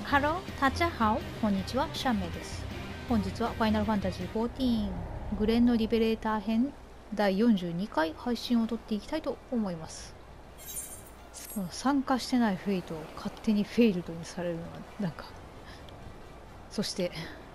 ハロー、タチャハオ、こんにちは、シャンメイです。本日はファイナルファンタジー14グレンのリベレーター編第42回配信を撮っていきたいと思います。この参加してないフェイトを勝手にフェイルドにされるのはなんか、そして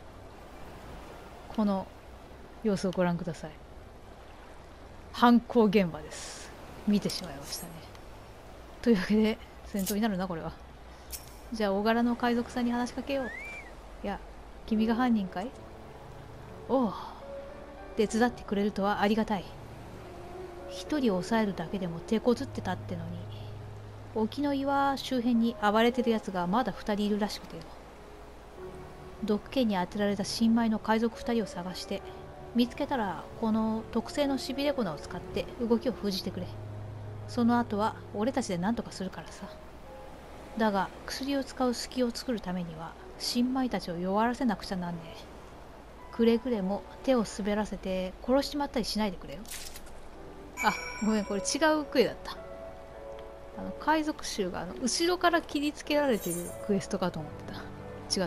この様子をご覧ください。犯行現場です。見てしまいましたね。というわけで戦闘になるな、これは。じゃあ大柄の海賊さんに話しかけよう。いや、君が犯人かい？おう、手伝ってくれるとはありがたい。一人を抑えるだけでも手こずってたってのに、沖の岩周辺に暴れてるやつがまだ2人いるらしくてよ。毒気に当てられた新米の海賊2人を探して、見つけたらこの特製のしびれ粉を使って動きを封じてくれ。その後は俺たちで何とかするからさ。だが薬を使う隙を作るためには新米たちを弱らせなくちゃなんねえ。くれぐれも手を滑らせて殺しちまったりしないでくれよ。あ、ごめん、これ違うクエだった。海賊衆が後ろから切りつけられてるクエストかと思ってた。違った。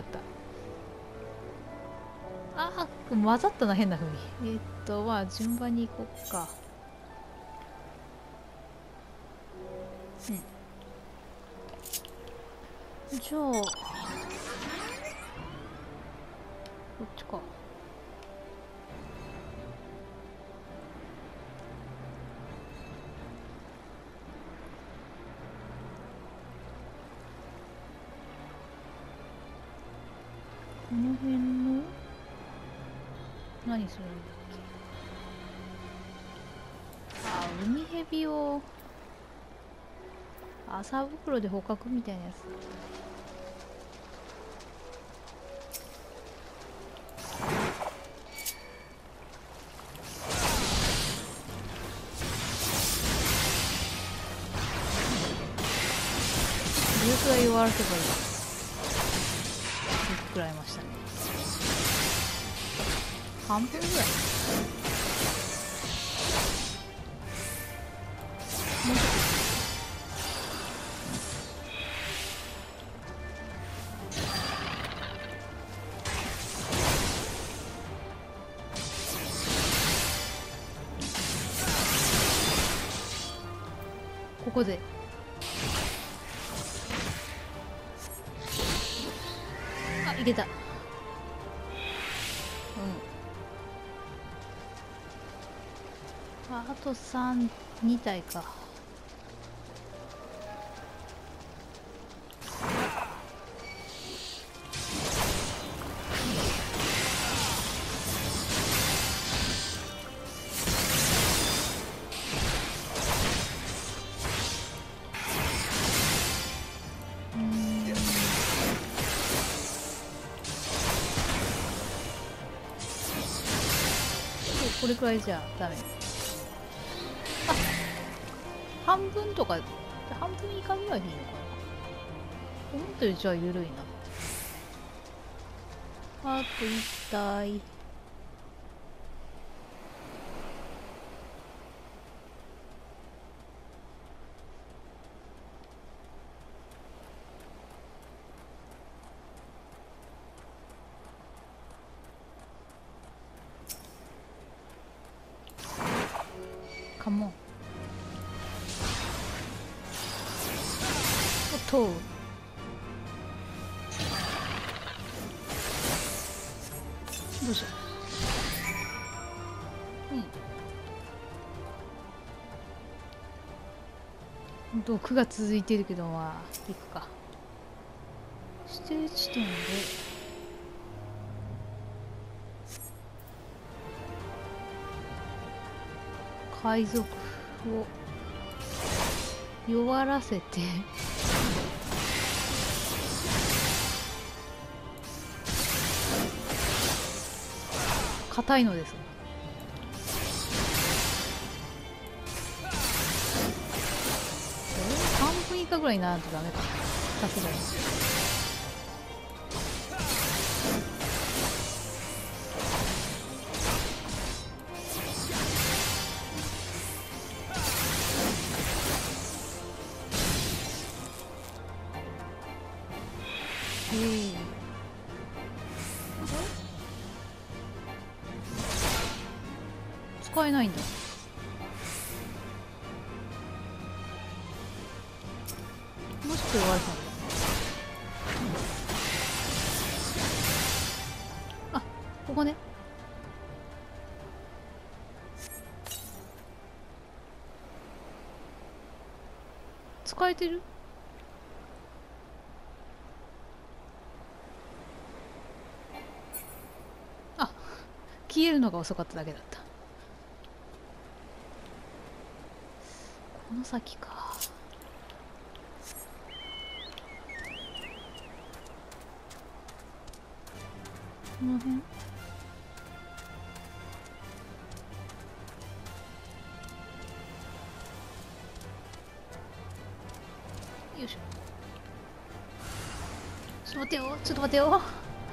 あー、混ざったな、変な風に。まあ順番に行こっか。じゃあこっちか。この辺の何するんだっけ。あ、海蛇を麻袋で捕獲みたいなやつ。ブースが弱らせばいい。食らいましたね。半分ぐらい。もうちょっとここでいけた。あと2体か。これくらいじゃダメ。あ、半分とか半分以下ぐらいでいいのかな。思ったよりじゃあ緩いな。あと1体。カモン。おっと、どうしよう。毒が続いてるけど、まあ行くか。指定地点で海賊を弱らせて硬いのですが、半分以下ぐらいにならないとダメかな、さすがに。 え使えないんだ。もしくは言われたんだ。あ、ここね。使えてる。あ、消えるのが遅かっただけだった。この先か。この辺。よいしょ。ちょっと待ってよ、ちょっと待ってよ。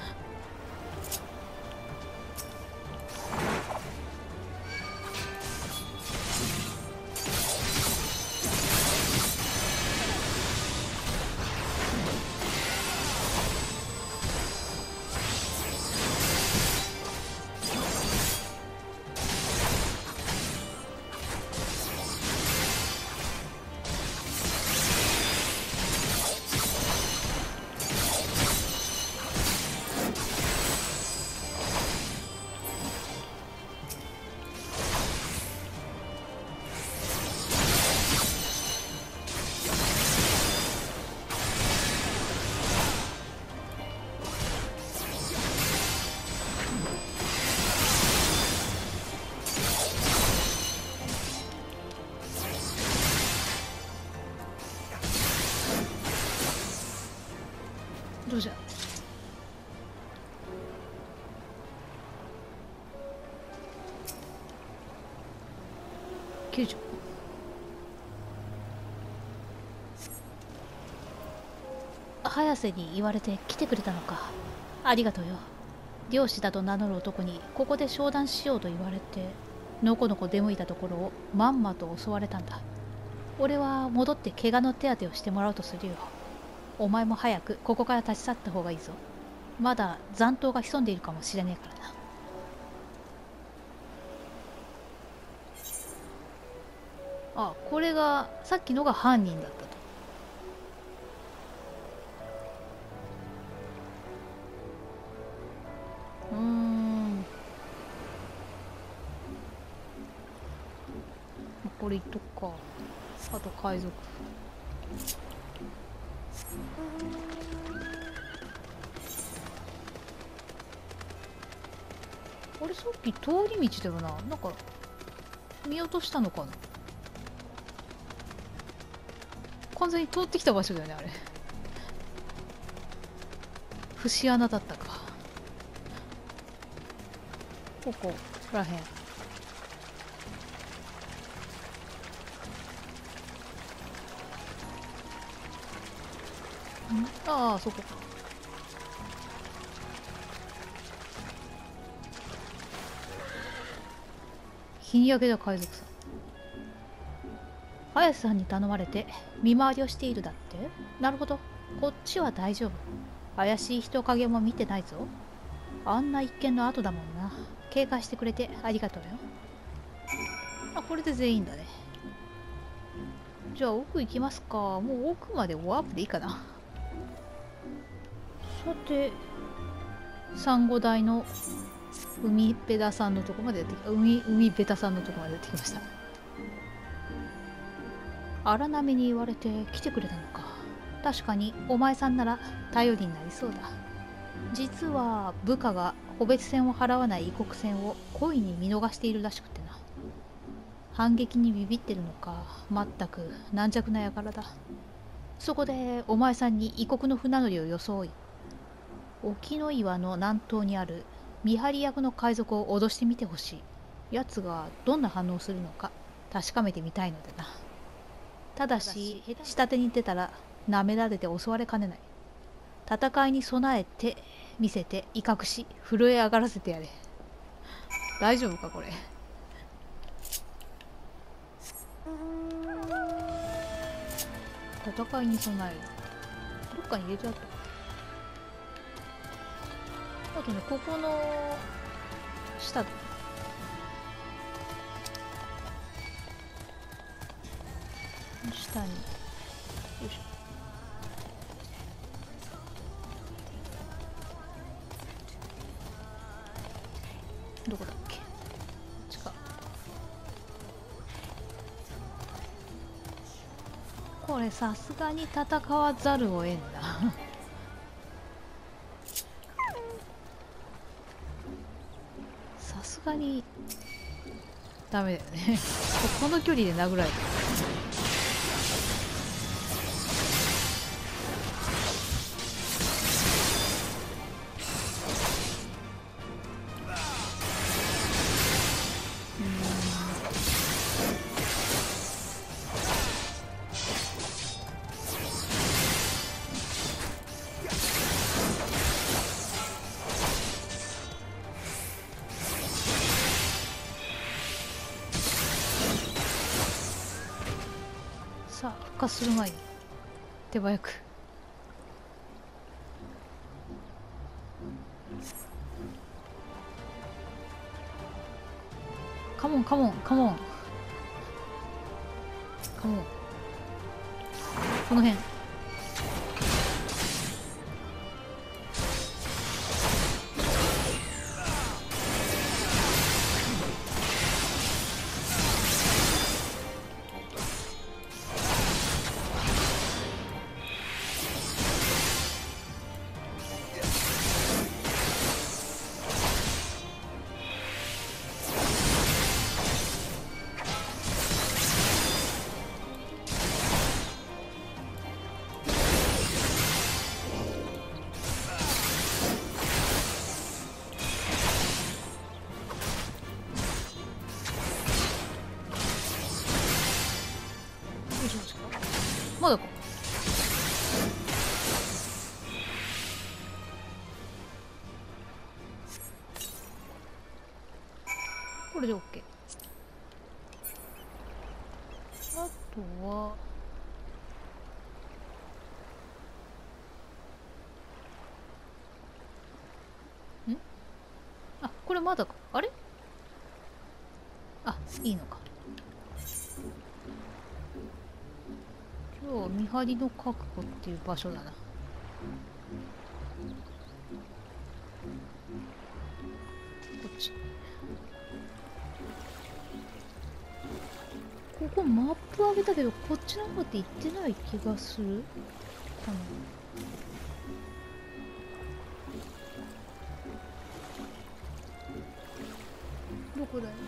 どうじゃ。救助。早瀬に言われて来てくれたのか。ありがとうよ。漁師だと名乗る男にここで商談しようと言われて、のこのこ出向いたところをまんまと襲われたんだ。俺は戻って怪我の手当てをしてもらおうとするよ。お前も早くここから立ち去った方がいいぞ。まだ残党が潜んでいるかもしれねえからな。あ、これがさっきのが犯人だったと。これいっとくか。あと海賊。あれさっき通り道だよな。なんか見落としたのかな。完全に通ってきた場所だよねあれ。節穴だったか。ここらへん。ああそこか。日に焼けた海賊さん。綾瀬さんに頼まれて見回りをしているだって。なるほど、こっちは大丈夫。怪しい人影も見てないぞ。あんな一件の後だもんな。警戒してくれてありがとうよ。あ、これで全員だね。じゃあ奥行きますか。もう奥までワープでいいかな。さて、サンゴ台の海ベタさんのとこまでやってき海ベタさんのとこまでやってきました。荒波に言われて来てくれたのか。確かにお前さんなら頼りになりそうだ。実は部下が個別線を払わない異国船を故意に見逃しているらしくてな。反撃にビビってるのか、まったく軟弱な輩だ。そこでお前さんに異国の船乗りを装い、沖ノ岩の南東にある見張り役の海賊を脅してみてほしい。奴がどんな反応するのか確かめてみたいのでな。ただし下手に出たら舐められて襲われかねない。戦いに備えて見せて威嚇し震え上がらせてやれ。大丈夫かこれ。戦いに備える。どっかに入れちゃった。 あとね、ここの下だ。下によいしょ。どこだっけ、こっちか。これさすがに戦わざるを得んなさすがにダメだよねこの距離で殴られてる。さあ復活する前に手早く。カモンカモンカモンカモン。この辺まだか。これで OK。 あとはあ、これまだか。あれ、あ、いいのか。今日見張りの確保っていう場所だな。こっち。ここマップ上げたけどこっちの方って行ってない気がするかな。どこだよ。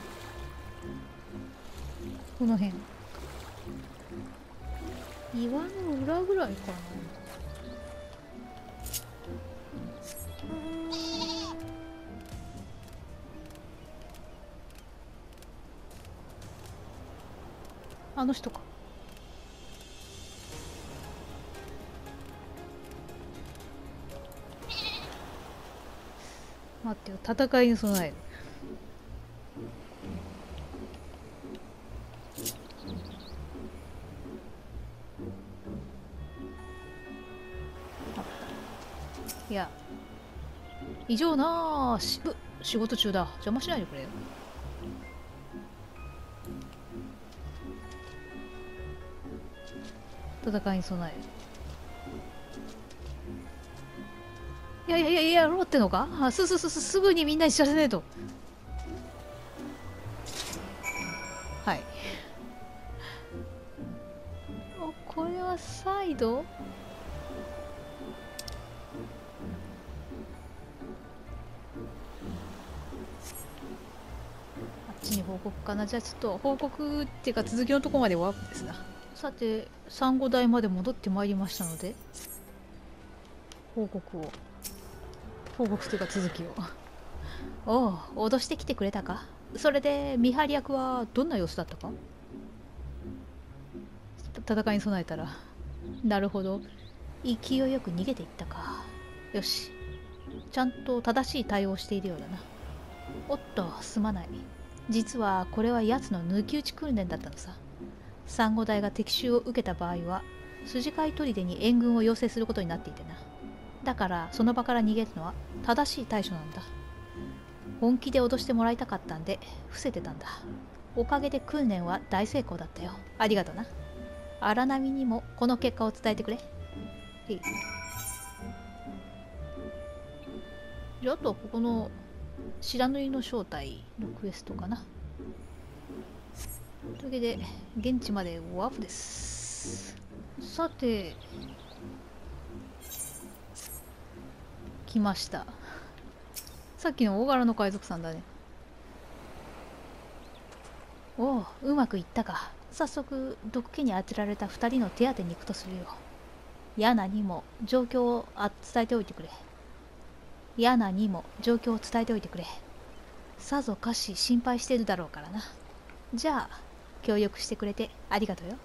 この辺。岩の裏ぐらいかな。あの人か。待ってよ、戦いに備える。いや、異常なあ。仕事中だ。邪魔しないでくれよ。戦いに備える。いやいやいやいや、ろうってのか。あ、すぐにみんなに知らせないと。はい。お、これはサイド。あっちに報告かな。じゃあちょっと報告っていうか続きのとこまでワープですな。さて、産後台まで戻ってまいりましたので、報告というか続きを。おう、脅してきてくれたか。それで見張り役はどんな様子だったか。戦いに備えたら、なるほど、勢いよく逃げていったか。よし、ちゃんと正しい対応をしているようだな。おっと、すまない。実はこれは奴の抜き打ち訓練だったのさ。産後台が敵襲を受けた場合は筋飼い砦に援軍を要請することになっていてな。 だからその場から逃げるのは正しい対処なんだ。本気で脅してもらいたかったんで伏せてたんだ。おかげで訓練は大成功だったよ。ありがとな。荒波にもこの結果を伝えてくれ。じゃあ、あとはここの白縫いの正体のクエストかな。というわけで現地までワープです。さて来ました。さっきの大柄の海賊さんだね。おお、うまくいったか。早速毒気に当てられた2人の手当てに行くとするよ。ヤナにも状況を伝えておいてくれ。ヤナにも状況を伝えておいてくれ。さぞかし心配してるだろうからな。じゃあ協力してくれてありがとうよ。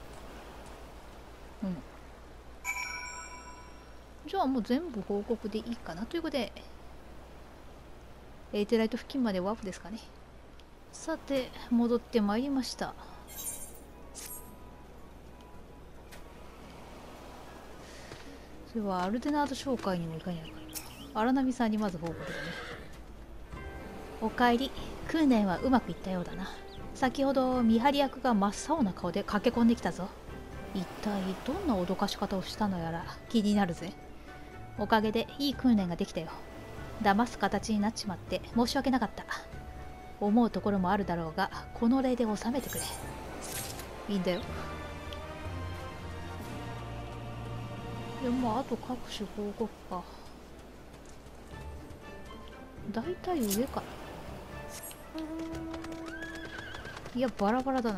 うん。じゃあもう全部報告でいいかなということで、エーテライト付近までワープですかね。さて戻ってまいりました。それはアルデナード紹介にも行かにゃいかんな。荒波さんにまず報告だね。おかえり。訓練はうまくいったようだな。先ほど見張り役が真っ青な顔で駆け込んできたぞ。一体どんな脅かし方をしたのやら気になるぜ。おかげでいい訓練ができたよ。騙す形になっちまって申し訳なかった。思うところもあるだろうが、この例で収めてくれ。いいんだよ。でもあと各種報告か。だいたい上かな。いやバラバラだな。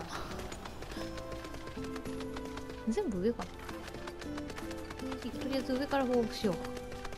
全部上かな。とりあえず上から報告しよう。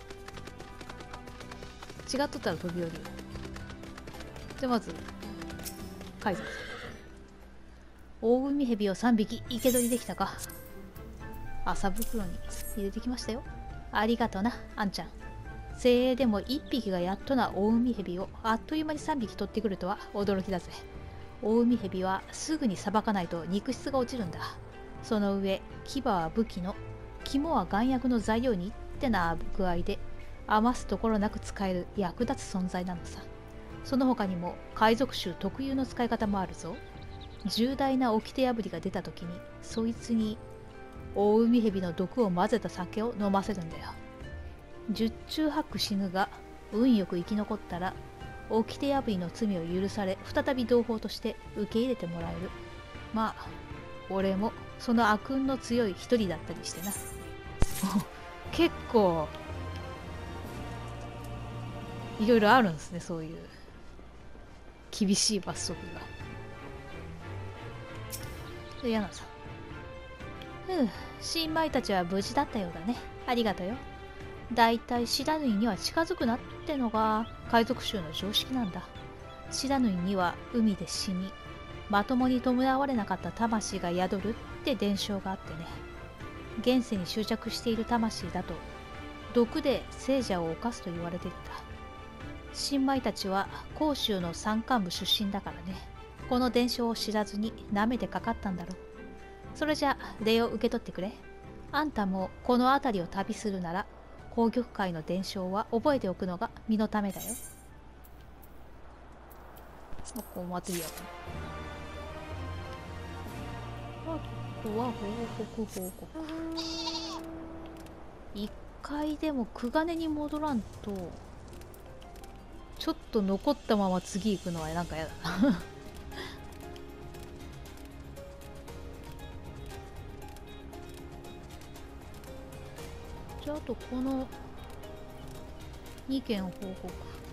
違っとったら飛び降りる。じゃあまず海賊さん。大海蛇を3匹生け捕りできたか。麻袋に入れてきましたよ。ありがとな、あんちゃん。精鋭でも1匹がやっとな大海蛇をあっという間に3匹取ってくるとは驚きだぜ。大海蛇はすぐにさばかないと肉質が落ちるんだ。その上、牙は武器の、肝は丸薬の材料にってな具合で余すところなく使える役立つ存在なのさ。その他にも海賊種特有の使い方もあるぞ。重大な掟破りが出た時にそいつに大海蛇の毒を混ぜた酒を飲ませるんだよ。十中八九死ぬが運よく生き残ったら掟破りの罪を許され再び同胞として受け入れてもらえる。まあ俺もその悪運の強い一人だったりしてな。結構いろいろあるんですね、そういう厳しい罰則が。ヤナさん。新米たちは無事だったようだね。ありがとうよ。だいたいシダヌイには近づくなってのが海賊衆の常識なんだ。シダヌイには海で死に、まともに弔われなかった魂が宿るって伝承があってね。現世に執着している魂だと、毒で聖者を犯すと言われてるんだ。新米たちは甲州の山間部出身だからね。この伝承を知らずに舐めてかかったんだろう。それじゃ礼を受け取ってくれ。あんたもこの辺りを旅するなら紅玉会の伝承は覚えておくのが身のためだよ。ここ祭りやかな。あとは報告。一回でもクガネに戻らんとちょっと残ったまま次行くのはなんかやだな。じゃああとこの2件報告。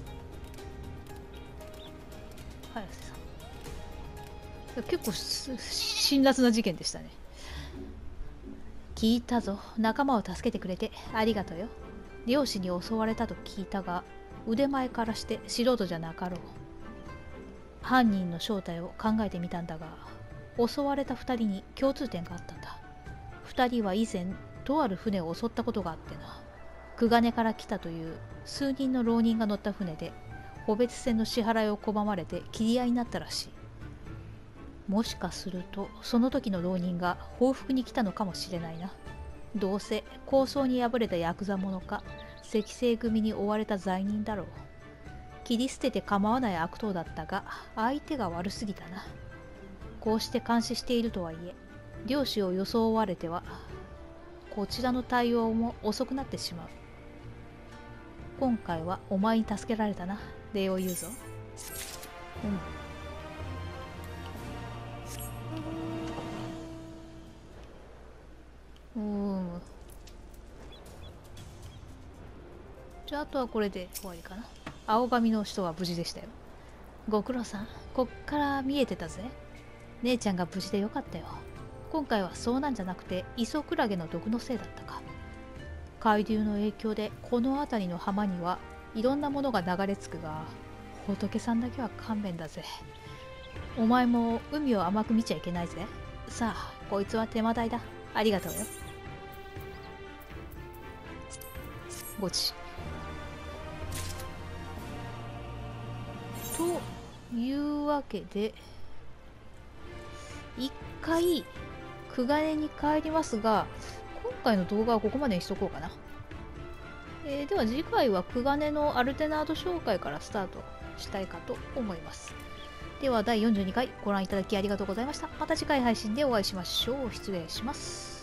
早瀬さん。結構辛辣な事件でしたね。聞いたぞ。仲間を助けてくれてありがとうよ。漁師に襲われたと聞いたが、腕前からして素人じゃなかろう。犯人の正体を考えてみたんだが、襲われた2人に共通点があったんだ。2人は以前とある船を襲ったことがあってな。クガネから来たという数人の浪人が乗った船で個別船の支払いを拒まれて切り合いになったらしい。もしかするとその時の浪人が報復に来たのかもしれないな。 どうせ抗争に敗れたヤクザ者か赤星組に追われた罪人だろう。切り捨てて構わない悪党だったが相手が悪すぎたな。こうして監視しているとはいえ漁師を装われてはこちらの対応も遅くなってしまう。今回はお前に助けられたな。礼を言うぞ。じゃああとはこれで終わりかな。青髪の人は無事でしたよ。ご苦労さん。こっから見えてたぜ。姉ちゃんが無事でよかったよ。今回は遭難じゃなくてイソクラゲの毒のせいだったか。海流の影響でこの辺りの浜にはいろんなものが流れ着くが、仏さんだけは勘弁だぜ。お前も海を甘く見ちゃいけないぜ。さあ、こいつは手間代だ。ありがとうよ。ごち。というわけで、一回、クガネに帰りますが、今回の動画はここまでにしとこうかな。では次回はクガネのアルテナード紹介からスタートしたいかと思います。では第42回ご覧いただきありがとうございました。また次回配信でお会いしましょう。失礼します。